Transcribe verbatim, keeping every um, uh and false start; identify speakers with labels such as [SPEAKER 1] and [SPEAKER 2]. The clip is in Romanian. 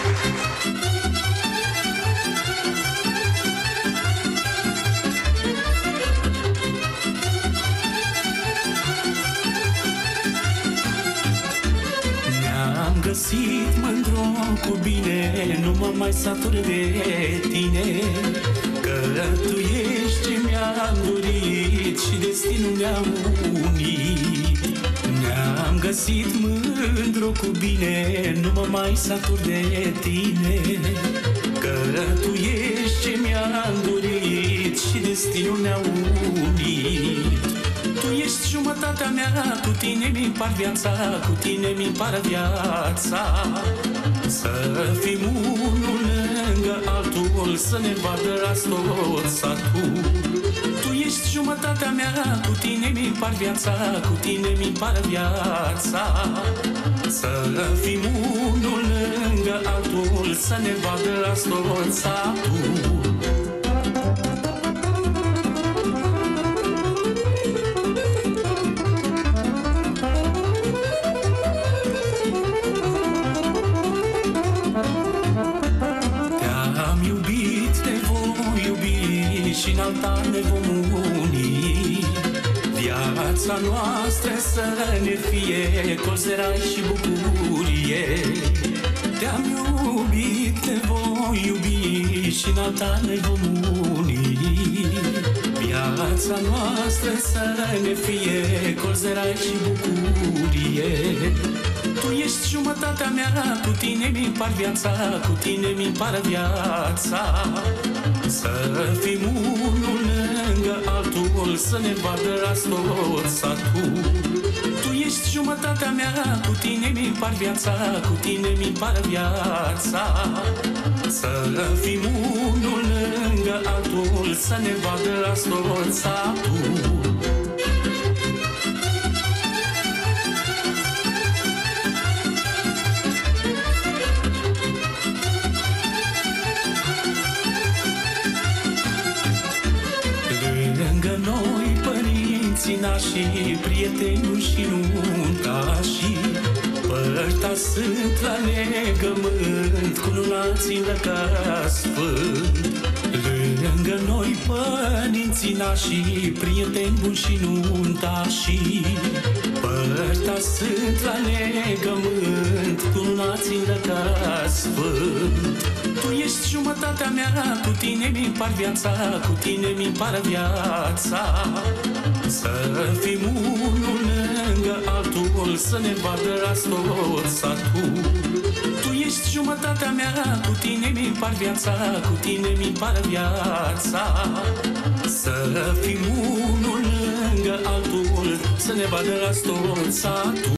[SPEAKER 1] Ne-am găsit mândru cu bine, nu mă mai satur de tine, că tu ești ce mi-am dorit și destinul ne-a unit. Ne-am găsit mândru cu bine, nu mă mai satur de tine, că tu ești ce mi-am dorit și destinul ne-a unit. Tu ești jumătatea mea, cu tine mi par viața, cu tine mi par viața. Să fim unul lângă altul, să ne vadă azi tot satul. Tu ești jumătatea mea, cu tine mi par viața, cu tine mi par viața. Să fim unul lângă altul, să ne vadă azi tot satul. Și în altar ne vom uni, viața noastră să ne fie colțerai și bucurie. Te-am iubit, te voi iubi și în altar ne vom uni, viața noastră să ne fie colțerai și bucurie. Tu ești jumătatea mea, cu tine mi par viața, cu tine mi par viața. Să fim unul lângă altul, să ne vadă azi tot satul. Tu ești jumătatea mea, cu tine mi par viața, cu tine mi par viața. Să fim unul lângă altul, să ne vadă azi tot satul. Lângă noi părinții nașii, prietenii și nuntașii, părta sunt la legământ, cununați în lăcaș sfânt. Lângă noi părinții nașii, prieteni buni și nuntașii, părta sunt la legământ, cununați în lăcaș sfânt. Tu ești jumătatea mea, cu tine mi par viața, cu tine mi par viața. Să fim unul lângă altul, să ne vadă azi tot satul. Tu ești jumătatea mea, cu tine mi par viața, cu tine mi par viața. Să fim unul lângă altul, să ne vadă azi tot satul.